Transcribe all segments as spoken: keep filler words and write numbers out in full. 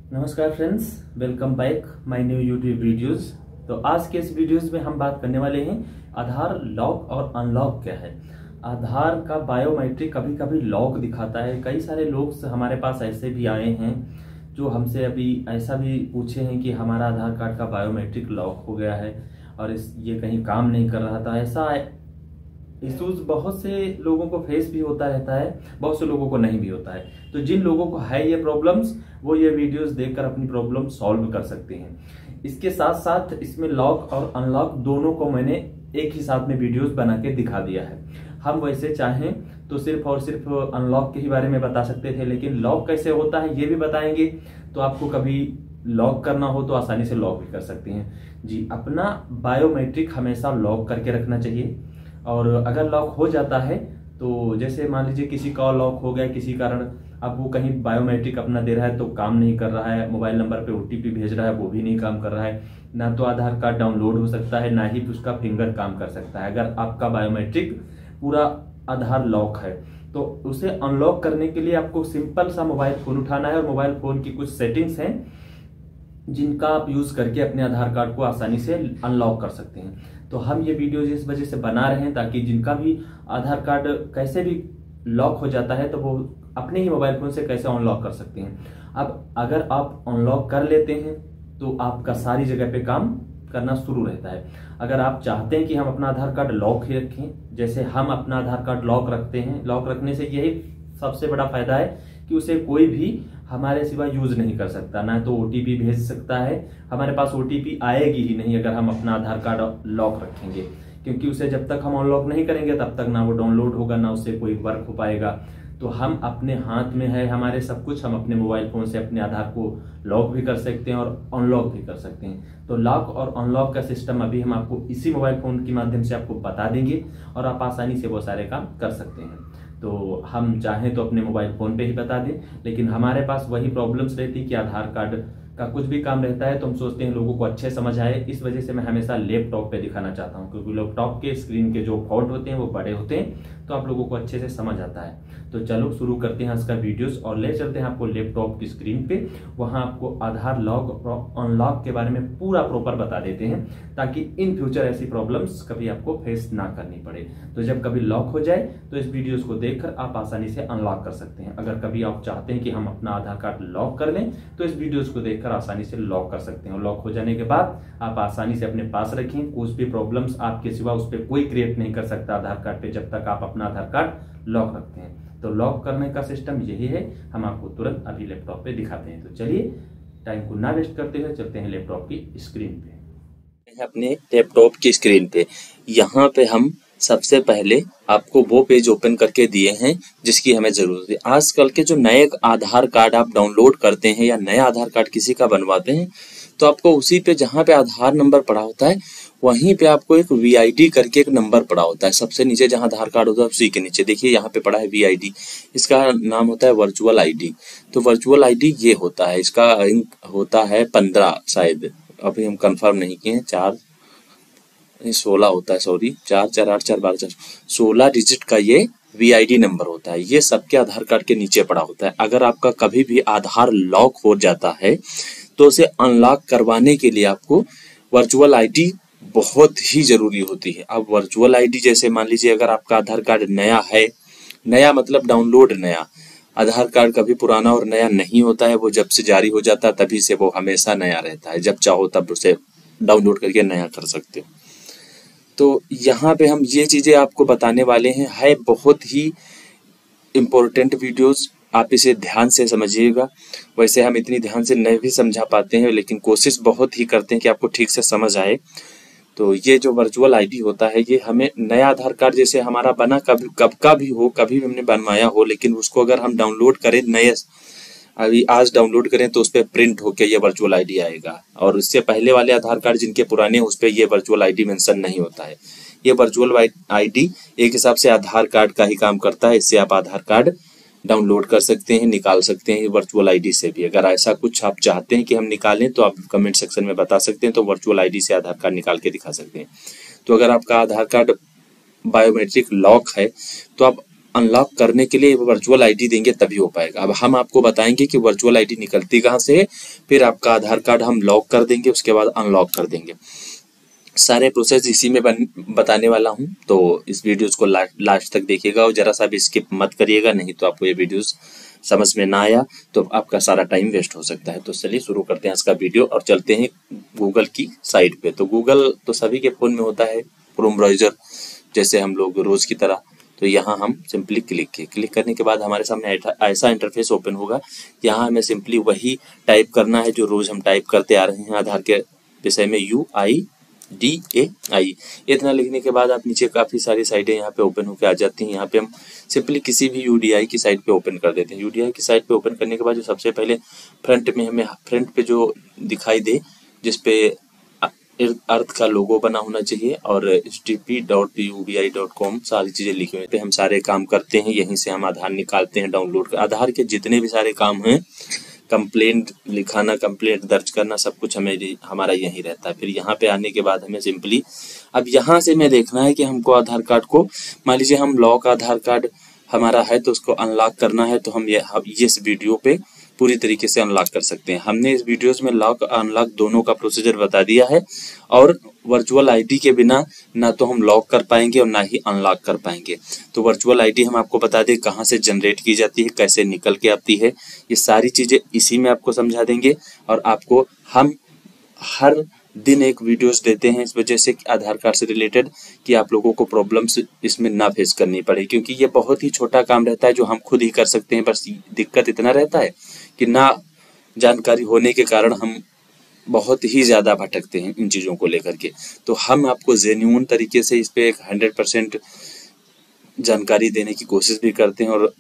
नमस्कार friends, welcome back my new YouTube videos. तो आज के इस वीडियोस में हम बात करने वाले हैं आधार लॉक और अनलॉक क्या है। आधार का बायोमेट्रिक कभी कभी लॉक दिखाता है। कई सारे लोग हमारे पास ऐसे भी आए हैं जो हमसे अभी ऐसा भी पूछे हैं कि हमारा आधार कार्ड का बायोमेट्रिक लॉक हो गया है और इस ये कहीं काम नहीं कर रहा था। ऐसा इश्यूज बहुत से लोगों को फेस भी होता रहता है, बहुत से लोगों को नहीं भी होता है। तो जिन लोगों को है ये प्रॉब्लम्स, वो ये वीडियोस देखकर अपनी प्रॉब्लम सॉल्व कर सकते हैं। इसके साथ साथ इसमें लॉक और अनलॉक दोनों को मैंने एक ही साथ में वीडियोस बना के दिखा दिया है। हम वैसे चाहें तो सिर्फ और सिर्फ अनलॉक के ही बारे में बता सकते थे, लेकिन लॉक कैसे होता है ये भी बताएंगे। तो आपको कभी लॉक करना हो तो आसानी से लॉक भी कर सकते हैं। जी, अपना बायोमेट्रिक हमेशा लॉक करके रखना चाहिए। और अगर लॉक हो जाता है तो जैसे मान लीजिए किसी का लॉक हो गया किसी कारण, अब वो कहीं बायोमेट्रिक अपना दे रहा है तो काम नहीं कर रहा है, मोबाइल नंबर पे ओटीपी भेज रहा है वो भी नहीं काम कर रहा है, ना तो आधार कार्ड डाउनलोड हो सकता है, ना ही उसका फिंगर काम कर सकता है। अगर आपका बायोमेट्रिक पूरा आधार लॉक है तो उसे अनलॉक करने के लिए आपको सिंपल सा मोबाइल फोन उठाना है और मोबाइल फोन की कुछ सेटिंग्स हैं जिनका आप यूज करके अपने आधार कार्ड को आसानी से अनलॉक कर सकते हैं। तो हम ये वीडियो इस वजह से बना रहे हैं ताकि जिनका भी आधार कार्ड कैसे भी लॉक हो जाता है तो वो अपने ही मोबाइल फोन से कैसे अनलॉक कर सकते हैं। अब अगर आप अनलॉक कर लेते हैं तो आपका सारी जगह पे काम करना शुरू रहता है। अगर आप चाहते हैं कि हम अपना आधार कार्ड लॉक ही रखें, जैसे हम अपना आधार कार्ड लॉक रखते हैं, लॉक रखने से यही सबसे बड़ा फायदा है कि उसे कोई भी हमारे सिवा यूज नहीं कर सकता, ना तो ओटीपी भेज सकता है, हमारे पास ओटीपी आएगी ही नहीं अगर हम अपना आधार कार्ड लॉक रखेंगे, क्योंकि उसे जब तक हम अनलॉक नहीं करेंगे तब तक ना वो डाउनलोड होगा ना उससे कोई वर्क हो पाएगा। तो हम अपने हाथ में है हमारे सब कुछ, हम अपने मोबाइल फोन से अपने आधार को लॉक भी कर सकते हैं और अनलॉक भी कर सकते हैं। तो लॉक और अनलॉक का सिस्टम अभी हम आपको इसी मोबाइल फोन के माध्यम से आपको बता देंगे और आप आसानी से वो सारे काम कर सकते हैं। तो हम चाहें तो अपने मोबाइल फोन पे ही बता दें, लेकिन हमारे पास वही प्रॉब्लम्स रहती कि आधार कार्ड का कुछ भी काम रहता है तो हम सोचते हैं लोगों को अच्छे समझ आए, इस वजह से मैं हमेशा लैपटॉप पे दिखाना चाहता हूं, क्योंकि लैपटॉप के स्क्रीन के जो फॉन्ट होते हैं वो बड़े होते हैं तो आप लोगों को अच्छे से समझ आता है। तो चलो शुरू करते हैं इसका वीडियोस और ले चलते हैं आपको लैपटॉप की स्क्रीन पे। वहां आपको आधार लॉक और अनलॉक के बारे में पूरा प्रॉपर बता देते हैं ताकि इन फ्यूचर ऐसी प्रॉब्लम्स कभी आपको फेस ना करनी पड़े। तो जब कभी लॉक हो जाए तो इस वीडियोस को देखकर आप आसानी से अनलॉक कर सकते हैं। अगर कभी आप चाहते हैं कि हम अपना आधार कार्ड लॉक कर लें तो इस वीडियोस को देखकर आसानी से लॉक कर सकते हैं। लॉक हो जाने के बाद आप आसानी से अपने पास रखें, कुछ भी प्रॉब्लम्स आपके सिवा उस पर कोई क्रिएट नहीं कर सकता आधार कार्ड पे जब तक आप अपना आधार कार्ड लॉक रखते हैं। तो लॉक करने का सिस्टम यही है, हम आपको तुरंत अभी लैपटॉप पे दिखाते हैं। तो चलिए टाइम को ना वेस्ट करते हुए चलते हैं लैपटॉप की स्क्रीन पे। अपने लैपटॉप की स्क्रीन पे यहाँ पे हम सबसे पहले आपको वो पेज ओपन करके दिए हैं जिसकी हमें जरूरत है। आजकल के जो नए आधार कार्ड आप डाउनलोड करते हैं या नया आधार कार्ड किसी का बनवाते हैं तो आपको उसी पे जहाँ पे आधार नंबर पड़ा होता है वहीं पे आपको एक वी आई डी करके एक नंबर पड़ा होता है। सबसे नीचे जहाँ आधार कार्ड होता है उसी के नीचे देखिए यहाँ पे पड़ा है वी आई डी, इसका नाम होता है वर्चुअल आई डी। तो वर्चुअल आई डी ये होता है, इसका होता है पंद्रह, शायद अभी हम कंफर्म नहीं किए हैं, चार सोलह होता है, सॉरी चार चार आठ चार बारह चार सोलह डिजिट का ये वी आई डी नंबर होता है। ये सबके आधार कार्ड के नीचे पड़ा होता है। अगर आपका कभी भी आधार लॉक हो जाता है तो उसे अनलॉक करवाने के लिए आपको वर्चुअल आई डी बहुत ही जरूरी होती है। अब वर्चुअल आई डी जैसे मान लीजिए अगर आपका आधार कार्ड नया है, नया मतलब डाउनलोड नया, आधार कार्ड कभी पुराना और नया नहीं होता है, वो जब से जारी हो जाता है तभी से वो हमेशा नया रहता है, जब चाहो तब उसे डाउनलोड करके नया कर सकते हो। तो यहाँ पे हम ये चीजें आपको बताने वाले हैं, है बहुत ही इम्पोर्टेंट वीडियोस, आप इसे ध्यान से समझिएगा। वैसे हम इतनी ध्यान से नहीं भी समझा पाते हैं लेकिन कोशिश बहुत ही करते हैं कि आपको ठीक से समझ आए। तो ये जो वर्चुअल आईडी होता है ये हमें नया आधार कार्ड जैसे हमारा बना कभी कब का भी हो, कभी भी हमने बनवाया हो, लेकिन उसको अगर हम डाउनलोड करें नए, अभी आज डाउनलोड करें तो उस पर प्रिंट होके ये वर्चुअल आईडी आएगा। और इससे पहले वाले आधार कार्ड जिनके पुराने उस पर ये वर्चुअल आईडी मेंशन नहीं होता है। ये वर्चुअल आईडी एक हिसाब से आधार कार्ड का ही काम करता है। इससे आप आधार कार्ड डाउनलोड कर सकते हैं, निकाल सकते हैं वर्चुअल आईडी से भी। अगर ऐसा कुछ आप चाहते हैं कि हम निकालें तो आप कमेंट सेक्शन में बता सकते हैं, तो वर्चुअल आईडी से आधार कार्ड निकाल के दिखा सकते हैं। तो अगर आपका आधार कार्ड बायोमेट्रिक लॉक है तो आप अनलॉक करने के लिए वर्चुअल आईडी देंगे तभी हो पाएगा। अब हम आपको बताएंगे कि वर्चुअल आईडी निकलती कहाँ से है, फिर आपका आधार कार्ड हम लॉक कर देंगे, उसके बाद अनलॉक कर देंगे। सारे प्रोसेस इसी में बन, बताने वाला हूँ, तो इस वीडियोस को ला, लास्ट तक देखिएगा और जरा सा भी स्किप मत करिएगा, नहीं तो आपको ये वीडियोस समझ में ना आया तो आपका सारा टाइम वेस्ट हो सकता है। तो चलिए शुरू करते हैं इसका वीडियो और चलते हैं गूगल की साइट पे। तो गूगल तो सभी के फ़ोन में होता है, क्रोम ब्राउज़र जैसे हम लोग रोज़ की तरह। तो यहाँ हम सिंपली क्लिक किए, क्लिक करने के बाद हमारे सामने ऐसा इंटरफेस ओपन होगा। यहाँ हमें सिंपली वही टाइप करना है जो रोज़ हम टाइप करते आ रहे हैं आधार के विषय में, यू आई डी ए आई। इतना लिखने के बाद आप नीचे काफ़ी सारी साइटें यहाँ पे ओपन होकर आ जाती हैं। यहाँ पे हम सिंपली किसी भी यूडीआई की साइट पे ओपन कर देते हैं। यूडीआई की साइट पे ओपन करने के बाद जो सबसे पहले फ्रंट में हमें फ्रंट पे जो दिखाई दे, जिसपे अर्थ का लोगो बना होना चाहिए और H T P dot U D I dot com सारी चीज़ें लिखी हुई पे हम सारे काम करते हैं। यहीं से हम आधार निकालते हैं डाउनलोड कर। आधार के जितने भी सारे काम हैं, कंप्लेंट लिखाना, कंप्लेंट दर्ज करना, सब कुछ हमें हमारा यहीं रहता है। फिर यहाँ पे आने के बाद हमें सिंपली अब यहाँ से हमें देखना है कि हमको आधार कार्ड को, मान लीजिए हम लॉक आधार कार्ड हमारा है तो उसको अनलॉक करना है, तो हम ये ये इस वीडियो पे पूरी तरीके से अनलॉक कर सकते हैं। हमने इस वीडियोस में लॉक अनलॉक दोनों का प्रोसीजर बता दिया है और वर्चुअल आईडी के बिना ना तो हम लॉक कर पाएंगे और ना ही अनलॉक कर पाएंगे। तो वर्चुअल आईडी हम आपको बता दें कहाँ से जनरेट की जाती है, कैसे निकल के आती है, ये सारी चीज़ें इसी में आपको समझा देंगे। और आपको हम हर दिन एक वीडियोस देते हैं इस वजह से आधार कार्ड से रिलेटेड कि आप लोगों को प्रॉब्लम्स इसमें ना फेस करनी पड़े, क्योंकि ये बहुत ही छोटा काम रहता है जो हम खुद ही कर सकते हैं। बस दिक्कत इतना रहता है कि ना जानकारी होने के कारण हम बहुत ही ज़्यादा भटकते हैं इन चीज़ों को लेकर के। तो हम आपको जेन्युइन तरीके से इस पे एक हंड्रेड परसेंट जानकारी देने की कोशिश भी करते हैं और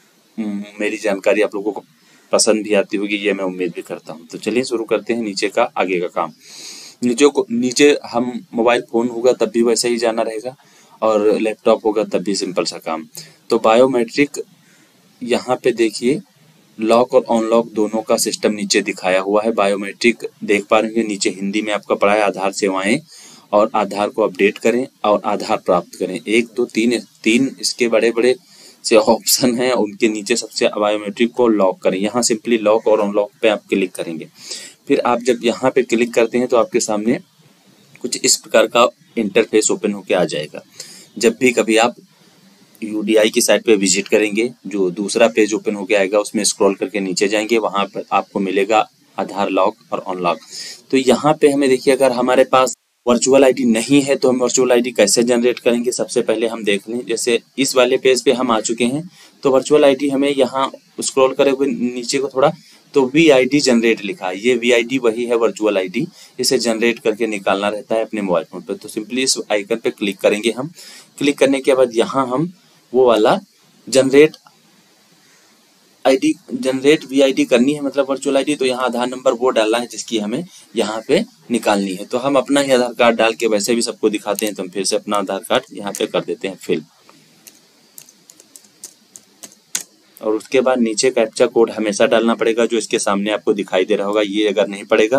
मेरी जानकारी आप लोगों को पसंद भी आती होगी, ये मैं उम्मीद भी करता हूँ। तो चलिए शुरू करते हैं नीचे का आगे का काम। नीचे को नीचे हम मोबाइल फ़ोन होगा तब भी वैसे ही जाना रहेगा और लैपटॉप होगा तब भी सिंपल सा काम। तो बायोमेट्रिक यहाँ पे देखिए, लॉक और अनलॉक दोनों का सिस्टम नीचे दिखाया हुआ है। बायोमेट्रिक देख पा रहे हैं नीचे हिंदी में आपका पढ़ा है, आधार सेवाएं और आधार को अपडेट करें और आधार प्राप्त करें। एक दो तीन तीन इसके बड़े बड़े से ऑप्शन हैं, उनके नीचे सबसे बायोमेट्रिक को लॉक करें। यहाँ सिंपली लॉक और अनलॉक पे आप क्लिक करेंगे। फिर आप जब यहाँ पे क्लिक करते हैं तो आपके सामने कुछ इस प्रकार का इंटरफेस ओपन होकर आ जाएगा। जब भी कभी आप यूडीआई की साइट पे विजिट करेंगे, जो दूसरा पेज ओपन होकर आएगा उसमें स्क्रॉल करके नीचे जाएंगे, वहाँ पर आपको मिलेगा आधार लॉक और अनलॉक। तो यहाँ पे हमें देखिए, अगर हमारे पास वर्चुअल आईडी नहीं है तो हम वर्चुअल आईडी कैसे जनरेट करेंगे, सबसे पहले हम देख लें। जैसे इस वाले पेज पे हम आ चुके हैं तो वर्चुअल आईडी हमें यहाँ स्क्रॉल करे हुए नीचे को थोड़ा, तो वी आई डी जनरेट लिखा है। ये वी आई डी वही है वर्चुअल आईडी, इसे जनरेट करके निकालना रहता है अपने मोबाइल फोन पे। तो सिंपली इस आइकन पे क्लिक करेंगे हम। क्लिक करने के बाद यहाँ हम वो वाला generate ID generate V I D करनी है, मतलब वर्चुअल आईडी। तो यहाँ आधार नंबर वो डालना है जिसकी हमें यहाँ पे निकालनी है। तो हम अपना ही आधार कार्ड डाल के वैसे भी सबको दिखाते हैं, तो हम फिर से अपना आधार कार्ड यहाँ पे कर देते हैं फिल। और उसके बाद नीचे कैप्चा कोड हमेशा डालना पड़ेगा जो इसके सामने आपको दिखाई दे रहा होगा। ये अगर नहीं पड़ेगा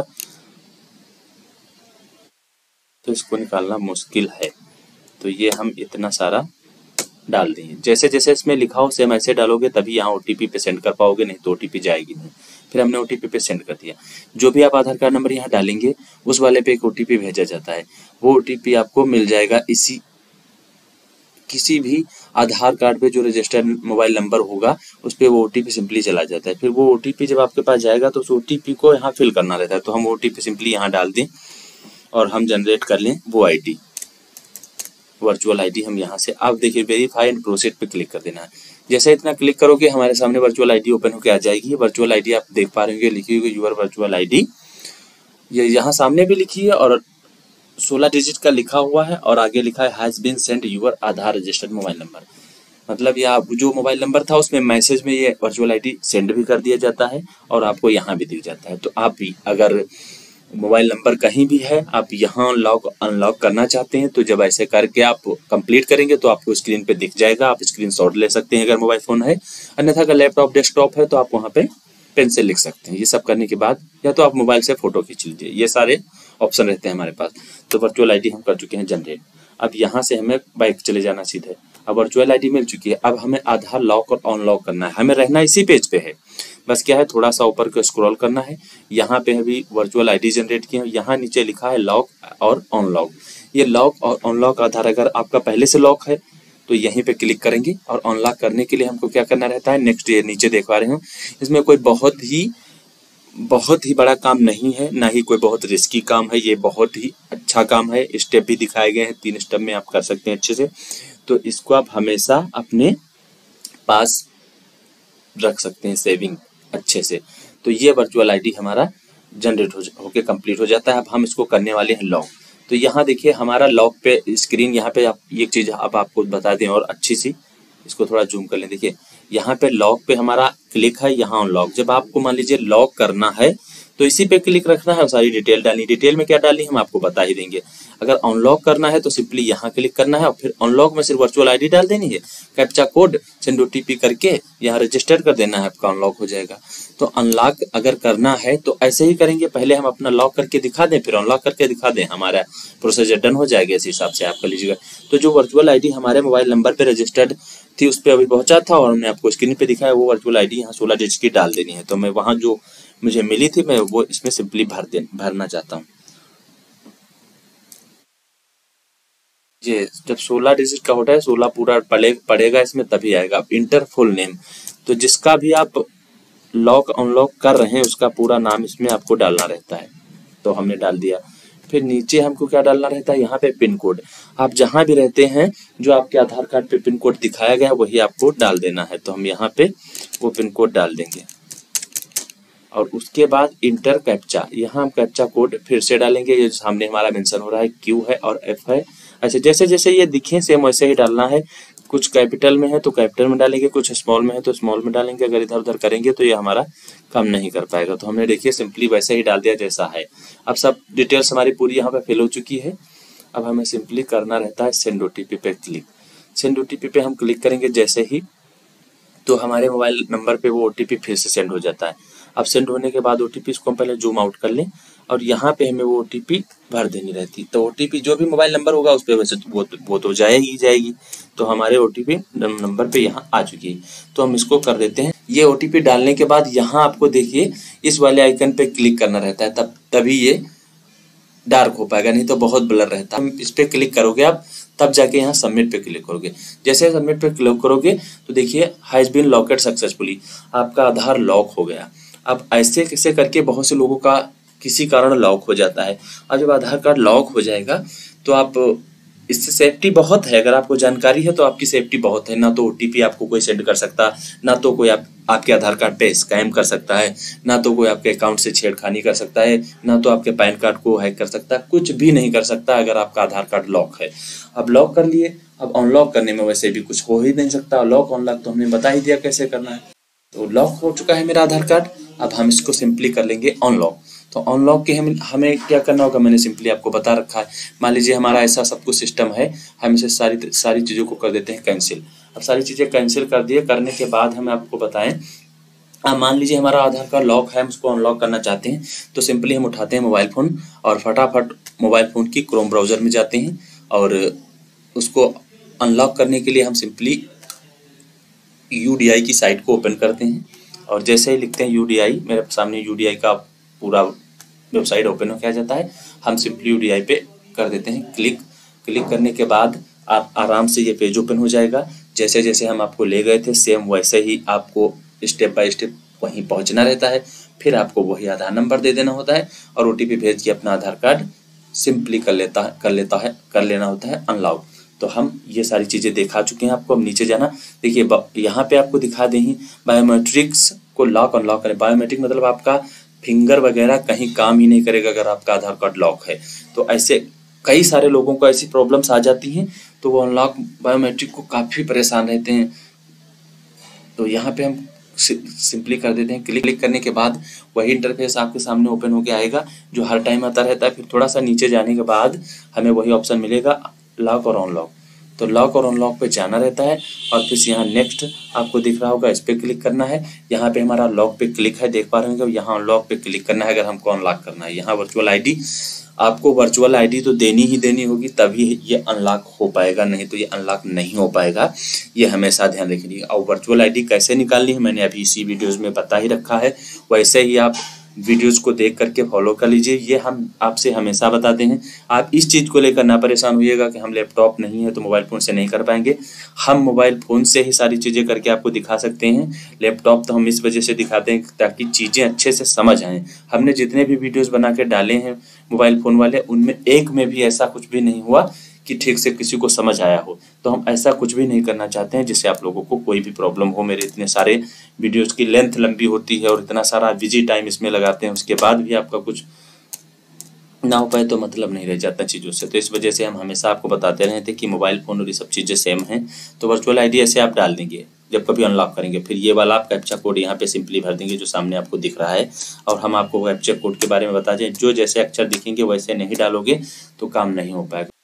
तो इसको निकालना मुश्किल है। तो ये हम इतना सारा डाल दिए। जैसे जैसे इसमें लिखा हो सेम ऐसे डालोगे तभी यहाँ ओटीपी पे सेंड कर पाओगे, नहीं तो ओटीपी जाएगी नहीं। फिर हमने ओटीपी पे सेंड कर दिया। जो भी आप आधार कार्ड नंबर यहाँ डालेंगे उस वाले पे एक ओटीपी भेजा जाता है। वो ओटीपी आपको मिल जाएगा इसी किसी भी आधार कार्ड पे जो रजिस्टर्ड मोबाइल नंबर होगा उस पर वो ओटीपी सिंपली चला जाता है। फिर वो ओटीपी जब आपके पास जाएगा तो उस ओटीपी को यहाँ फिल करना रहता है। तो हम ओटीपी सिंपली यहाँ डाल दें और हम जनरेट कर लें वो आईडी, वर्चुअल आईडी हम यहाँ से। आप देखिए वेरीफाई एंड प्रोसीड पे क्लिक कर देना है। जैसे इतना क्लिक करोगे हमारे सामने वर्चुअल आईडी ओपन होकर आ जाएगी। वर्चुअल आईडी आप देख पा रहे होंगे लिखी हुई यूर वर्चुअल आईडी, ये यहाँ सामने भी लिखी है और सोलह डिजिट का लिखा हुआ है और आगे लिखा है has been send your Aadhaar registered mobile number. मतलब ये आप जो मोबाइल नंबर था उसमें मैसेज में ये वर्चुअल आईडी सेंड भी कर दिया जाता है और आपको यहाँ भी दिख जाता है। तो आप भी अगर मोबाइल नंबर कहीं भी है, आप यहाँ लॉक अनलॉक करना चाहते हैं तो जब ऐसे करके आप कंप्लीट करेंगे तो आपको स्क्रीन पे दिख जाएगा। आप स्क्रीनशॉट ले सकते हैं अगर मोबाइल फोन है, अन्यथा अगर लैपटॉप डेस्कटॉप है तो आप वहाँ पे पेन से लिख सकते हैं। ये सब करने के बाद या तो आप मोबाइल से फोटो खींच लीजिए, ये सारे ऑप्शन रहते हैं हमारे पास। तो वर्चुअल आईडी हम कर चुके हैं जनरेट। अब यहाँ से हमें बैक चले जाना सीधे। अब वर्चुअल आईडी मिल चुकी है, अब हमें आधार लॉक और अनलॉक करना है। हमें रहना इसी पेज पे है, बस क्या है थोड़ा सा ऊपर को स्क्रॉल करना है। यहाँ पे अभी वर्चुअल आईडी जनरेट की है, यहाँ नीचे लिखा है लॉक और अनलॉक। ये लॉक और अनलॉक आधार अगर आपका पहले से लॉक है तो यहीं पे क्लिक करेंगे, और अनलॉक करने के लिए हमको क्या करना रहता है, नेक्स्ट ये नीचे देख पा रहे हो, इसमें कोई बहुत ही बहुत ही बड़ा काम नहीं है, ना ही कोई बहुत रिस्की काम है, ये बहुत ही अच्छा काम है। स्टेप भी दिखाए गए हैं, तीन स्टेप में आप कर सकते हैं अच्छे से। तो इसको आप हमेशा अपने पास रख सकते हैं सेविंग अच्छे से। तो ये वर्चुअल आईडी हमारा जनरेट हो होके कंप्लीट हो जाता है। अब हम इसको करने वाले हैं लॉक। तो यहाँ देखिए हमारा लॉक पे स्क्रीन, यहाँ पे आप एक चीज अब आपको बता दें और अच्छी सी, इसको थोड़ा जूम कर लें। देखिए यहाँ पे लॉक पे हमारा क्लिक है, यहाँ अनलॉक। जब आपको मान लीजिए लॉक करना है तो इसी पे क्लिक रखना है और सारी डिटेल डालनी। डिटेल में क्या डालनी हम आपको बता ही देंगे। अगर अनलॉक करना है तो सिंपली यहाँ क्लिक करना है और फिर अनलॉक में सिर्फ वर्चुअल आईडी डाल देनी है, कैप्चा कोड सेंड ओटीपी करके यहाँ रजिस्टर कर देना है, आपका अनलॉक हो जाएगा। तो अनलॉक अगर करना है तो ऐसे ही करेंगे, पहले हम अपना लॉक करके दिखा दें, फिर अनलॉक करके दिखा दें, हमारा प्रोसीजर डन हो जाएगा। इस हिसाब से आप कर लीजिएगा। तो जो वर्चुअल आईडी हमारे मोबाइल नंबर पे रजिस्टर्ड थी उस पर अभी पहुंचा था और हमने आपको स्क्रीन पे दिखाया, वो वर्चुअल आईडी यहाँ सोलह डिजिट की डाल देनी है। तो मैं वहाँ जो मुझे मिली थी मैं वो इसमें सिंपली भर दे भरना चाहता हूँ। ये जब सोलह डिजिट का होता है, सोलह पूरा पड़े पड़ेगा इसमें तभी आएगा। अब इंटर फुल नेम, तो जिसका भी आप लॉक अनलॉक कर रहे हैं उसका पूरा नाम इसमें आपको डालना रहता है। तो हमने डाल दिया। फिर नीचे हमको क्या डालना रहता है, यहाँ पे पिन कोड। आप जहां भी रहते हैं जो आपके आधार कार्ड पे पिन कोड दिखाया गया वही आपको डाल देना है। तो हम यहाँ पे वो पिन कोड डाल देंगे और उसके बाद इंटर कैप्चा, यहाँ हम कैप्चा कोड फिर से डालेंगे। ये सामने हमारा मेंशन हो रहा है क्यू है और एफ है। ऐसे जैसे जैसे ये दिखे सेम वैसे ही डालना है। कुछ कैपिटल में है तो कैपिटल में डालेंगे, कुछ स्मॉल में है तो स्मॉल में डालेंगे। अगर इधर उधर करेंगे तो ये हमारा काम नहीं कर पाएगा। तो हमने देखिए सिंपली वैसे ही डाल दिया जैसा है। अब सब डिटेल्स हमारी पूरी यहाँ पे फिल हो चुकी है। अब हमें सिंपली करना रहता है सेंड ओटीपी पे क्लिक। सेंड ओटीपी पे हम क्लिक करेंगे जैसे ही, तो हमारे मोबाइल नंबर पे वो ओटीपी फिर से सेंड हो जाता है। अब सेंड होने के बाद ओटीपी इसको हम पहले जूम आउट कर लें और यहाँ पे हमें वो ओटीपी भर देनी रहती। तो ओटीपी जो भी मोबाइल नंबर होगा उस पर वैसे तो वो, वो तो जाएगी जाएगी। तो हमारे ओटीपी नंबर पे यहाँ आ चुकी है। तो हम इसको कर देते हैं। ये ओटीपी डालने के बाद यहाँ आपको देखिए इस वाले आइकन पे क्लिक करना रहता है, तब तभी ये डार्क हो पाएगा, नहीं तो बहुत ब्लर रहता है। इस पे क्लिक करोगे आप तब जाके यहाँ सबमिट पे क्लिक करोगे। जैसे सबमिट पे क्लिक करोगे तो देखिए हैज बीन लॉकेड सक्सेसफुली, आपका आधार लॉक हो गया। अब ऐसे कैसे करके बहुत से लोगों का किसी कारण लॉक हो जाता है। और जब आधार कार्ड लॉक हो जाएगा तो आप इससे सेफ्टी बहुत है। अगर आपको जानकारी है तो आपकी सेफ्टी बहुत है। ना तो ओटीपी आपको कोई सेंड कर सकता, ना तो कोई आप आपके आधार कार्ड पे स्कैम कर सकता है, ना तो कोई आपके अकाउंट से छेड़खानी कर सकता है, ना तो आपके पैन कार्ड को हैक कर सकता है। कुछ भी नहीं कर सकता अगर आपका आधार कार्ड लॉक है। अब लॉक कर लिए, अब अनलॉक करने में वैसे भी कुछ हो ही नहीं सकता। लॉक अनलॉक तो हमने बता ही दिया कैसे करना है। तो लॉक हो चुका है मेरा आधार कार्ड। अब हम इसको सिंपली कर लेंगे अनलॉक। तो अनलॉक के हम हमें क्या करना होगा मैंने सिंपली आपको बता रखा है। मान लीजिए हमारा ऐसा सब कुछ सिस्टम है, हम इसे सारी सारी चीज़ों को कर देते हैं कैंसिल। अब सारी चीज़ें कैंसिल कर दिए, करने के बाद हम आपको बताएं, अब मान लीजिए हमारा आधार कार्ड लॉक है, हम उसको अनलॉक करना चाहते हैं। तो सिंपली हम उठाते हैं मोबाइल फ़ोन और फटाफट मोबाइल फ़ोन की क्रोम ब्राउज़र में जाते हैं और उसको अनलॉक करने के लिए हम सिंपली यू डी आई की साइट को ओपन करते हैं। और जैसे ही लिखते हैं यू डी आई, मेरे सामने यू डी आई का पूरा वेबसाइट ओपन हो क्या जाता है। हम सिंपली यू डी आई पे कर देते हैं क्लिक। क्लिक करने के बाद आप आराम से ये पेज ओपन हो जाएगा। जैसे जैसे हम आपको ले गए थे सेम वैसे ही आपको स्टेप बाय स्टेप वहीं पहुंचना रहता है। फिर आपको वही आधार नंबर दे देना होता है और ओटीपी भेज के अपना आधार कार्ड सिंपली कर लेता है कर लेता है कर लेना होता है अनलॉक। तो हम ये सारी चीज़ें दिखा चुके हैं आपको। अब नीचे जाना, देखिए यहाँ पे आपको दिखा दें ही बायोमेट्रिक्स को लॉक अनलॉक करें। बायोमेट्रिक मतलब आपका फिंगर वगैरह कहीं काम ही नहीं करेगा अगर आपका आधार कार्ड लॉक है। तो ऐसे कई सारे लोगों को ऐसी प्रॉब्लम्स आ जाती हैं, तो वो अनलॉक बायोमेट्रिक को काफ़ी परेशान रहते हैं। तो यहाँ पे हम सिंपली कर देते हैं क्लिक। क्लिक करने के बाद वही इंटरफेस आपके सामने ओपन होके आएगा जो हर टाइम आता रहता है। फिर थोड़ा सा नीचे जाने के बाद हमें वही ऑप्शन मिलेगा लॉक और अनलॉक। तो लॉक और अनलॉक पे जाना रहता है और फिर यहाँ नेक्स्ट आपको दिख रहा होगा, इस पे क्लिक करना है। यहाँ पे हमारा लॉक पे क्लिक है, देख पा रहे होंगे। यहाँ अनलॉक पे क्लिक करना है अगर हमको अनलॉक करना है। यहाँ वर्चुअल आईडी आपको वर्चुअल आईडी तो देनी ही देनी होगी, तभी ये अनलॉक हो पाएगा, नहीं तो ये अनलॉक नहीं हो पाएगा। ये हमेशा ध्यान रखिए। और वर्चुअल आईडी कैसे निकालनी है मैंने अभी इसी वीडियोस में बता ही रखा है, वैसे ही आप वीडियोस को देख करके फॉलो कर लीजिए। ये हम आपसे हमेशा बताते हैं। आप इस चीज़ को लेकर ना परेशान होइएगा कि हम लैपटॉप नहीं है तो मोबाइल फ़ोन से नहीं कर पाएंगे। हम मोबाइल फ़ोन से ही सारी चीज़ें करके आपको दिखा सकते हैं। लैपटॉप तो हम इस वजह से दिखाते हैं ताकि चीज़ें अच्छे से समझ आएँ। हमने जितने भी वीडियोज़ बना के डाले हैं मोबाइल फ़ोन वाले, उनमें एक में भी ऐसा कुछ भी नहीं हुआ कि ठीक से किसी को समझ आया हो। तो हम ऐसा कुछ भी नहीं करना चाहते हैं जिससे आप लोगों को कोई भी प्रॉब्लम हो। मेरे इतने सारे वीडियोस की लेंथ लंबी होती है और इतना सारा बिजी टाइम इसमें लगाते हैं, उसके बाद भी आपका कुछ ना हो पाए तो मतलब नहीं रह जाता चीज़ों से। तो इस वजह से हम हमेशा आपको बताते रहते हैं कि मोबाइल फ़ोन और ये सब चीज़ें सेम हैं। तो वर्चुअल आईडी ऐसे आप डाल देंगे जब कभी अनलॉक करेंगे, फिर ये वाला आप कैप्चा कोड यहाँ पे सिंपली भर देंगे जो सामने आपको दिख रहा है। और हम आपको कैप्चा कोड के बारे में बता दें, जो जैसे अक्षर दिखेंगे वैसे नहीं डालोगे तो काम नहीं हो पाएगा।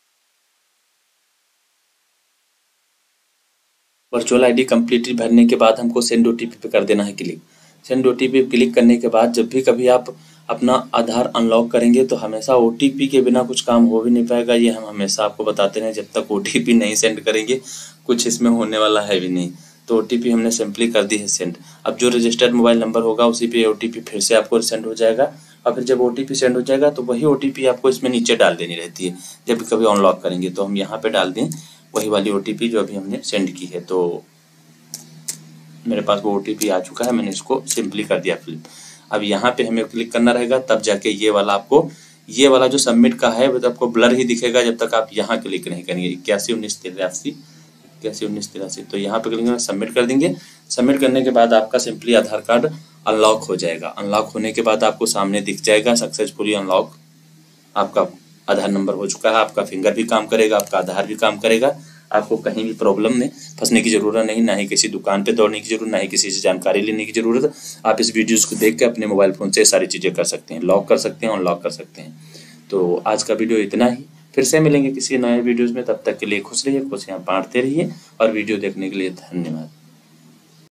वर्चुअल आईडी कंप्लीटली भरने के बाद हमको सेंड ओटीपी पे कर देना है क्लिक। सेंड ओटीपी पे क्लिक करने के बाद जब भी कभी आप अपना आधार अनलॉक करेंगे तो हमेशा ओटीपी के बिना कुछ काम हो भी नहीं पाएगा। ये हम हमेशा आपको बताते हैं, जब तक ओटीपी नहीं सेंड करेंगे कुछ इसमें होने वाला है भी नहीं। तो ओटीपी हमने सिंपली कर दी है सेंड। अब जो रजिस्टर्ड मोबाइल नंबर होगा उसी पे ओटीपी फिर से आपको सेंड हो जाएगा। और फिर जब ओटीपी सेंड हो जाएगा तो वही ओटीपी आपको इसमें नीचे डाल देनी रहती है जब भी कभी अनलॉक करेंगे। तो हम यहाँ पे डाल दें वही वाली ओटीपी जो अभी हमने सेंड की है। तो मेरे पास वो ओटीपी आ चुका है, मैंने इसको सिंपली कर दिया फिल। अब यहाँ पे हमें क्लिक करना रहेगा, तब जाके ये वाला आपको ये वाला जो सबमिट का है वो तो आपको ब्लर ही दिखेगा जब तक आप यहाँ क्लिक नहीं करेंगे। इक्यासी उन्नीस तिरासी इक्यासी उन्नीस तिरासी तो यहाँ पे क्लिक करना, सबमिट कर देंगे। सबमिट करने के बाद आपका सिंपली आधार कार्ड अनलॉक हो जाएगा। अनलॉक होने के बाद आपको सामने दिख जाएगा सक्सेसफुली अनलॉक, आपका आधार नंबर हो चुका है, आपका फिंगर भी काम करेगा, आपका आधार भी काम करेगा। आपको कहीं भी प्रॉब्लम में फंसने की जरूरत नहीं, ना ही किसी दुकान पे दौड़ने की जरूरत, ना ही किसी से जानकारी लेने की जरूरत। आप इस वीडियोस को देख के अपने मोबाइल फ़ोन से सारी चीज़ें कर सकते हैं, लॉक कर सकते हैं, अनलॉक कर सकते हैं। तो आज का वीडियो इतना ही, फिर से मिलेंगे किसी नए वीडियोज़ में। तब तक के लिए खुश रहिए, खुशियाँ बांटते रहिए और वीडियो देखने के लिए धन्यवाद।